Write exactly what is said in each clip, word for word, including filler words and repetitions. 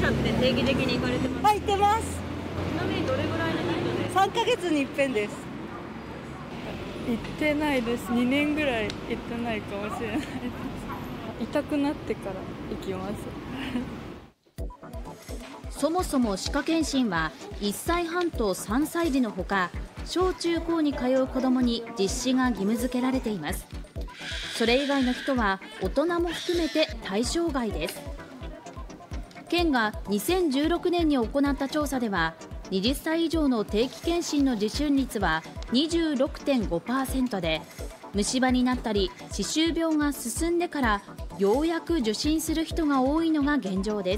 者って定期的に行かれてますか？ はい、行ってます。 ちなみにどれぐらいの頻度で？ さんかげつに一遍です。 行ってないです。にねんぐらい行ってないかもしれないです。痛くなってから行きます。 そもそも歯科検診はいっさいはんとさんさい児のほか、小中高に通う子どもに実施が義務付けられています。それ以外の人は大人も含めて対象外です。県がにせんじゅうろくねんに行った調査では、はたち以上の定期検診の受診率は にじゅうろくてんごパーセント で、虫歯になったり歯周病が進んでからようやく受診する人が多いのが現状です。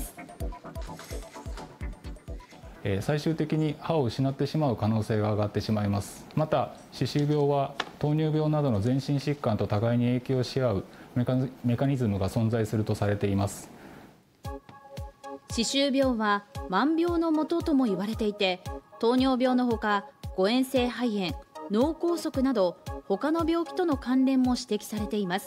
最終的に歯を失ってしまう可能性が上がってしまいます。また歯周病は糖尿病などの全身疾患と互いに影響し合うメカメカニズムが存在するとされています。 歯周病は万病のもととも言われていて、糖尿病のほか誤嚥性肺炎、脳梗塞など他の病気との関連も指摘されています。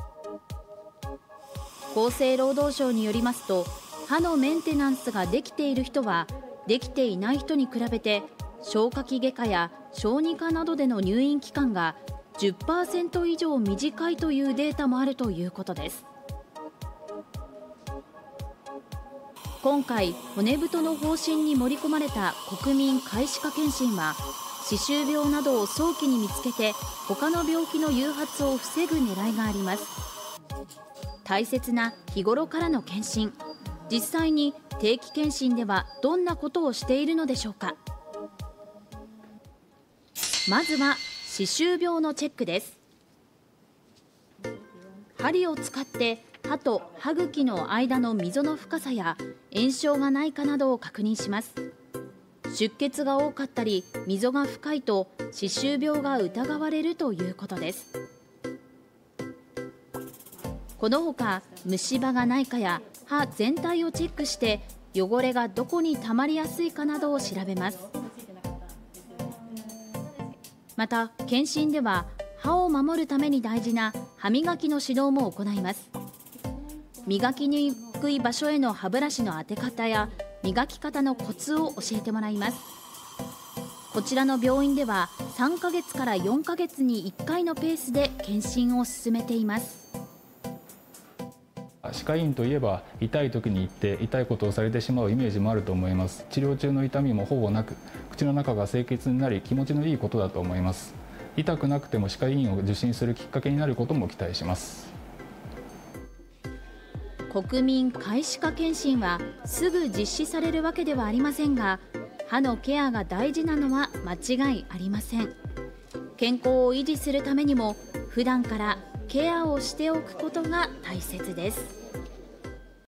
厚生労働省によりますと、歯のメンテナンスができている人はできていない人に比べて消化器外科や小児科などでの入院期間が じゅっパーセント 以上短いというデータもあるということです。今回骨太の方針に盛り込まれた国民皆歯科検診は、歯周病などを早期に見つけて他の病気の誘発を防ぐ狙いがあります。大切な日頃からの検診、実際に定期検診ではどんなことをしているのでしょうか。まずは歯周病のチェックです。針を使って歯と歯茎の間の溝の深さや炎症がないかなどを確認します。出血が多かったり溝が深いと歯周病が疑われるということです。このほか虫歯がないかや歯全体をチェックして汚れがどこにたまりやすいかなどを調べます。また検診では歯を守るために大事な歯磨きの指導も行います。磨きにくい場所への歯ブラシの当て方や磨き方のコツを教えてもらいます。こちらの病院ではさんかげつからよんかげつにいっかいのペースで検診を進めています。 歯科医院といえば痛い時に行って痛いことをされてしまうイメージもあると思います。治療中の痛みもほぼなく、口の中が清潔になり気持ちのいいことだと思います。痛くなくても歯科医院を受診するきっかけになることも期待します。 国民皆歯科検診はすぐ実施されるわけではありませんが、歯のケアが大事なのは間違いありません。健康を維持するためにも普段からケアをしておくことが大切です。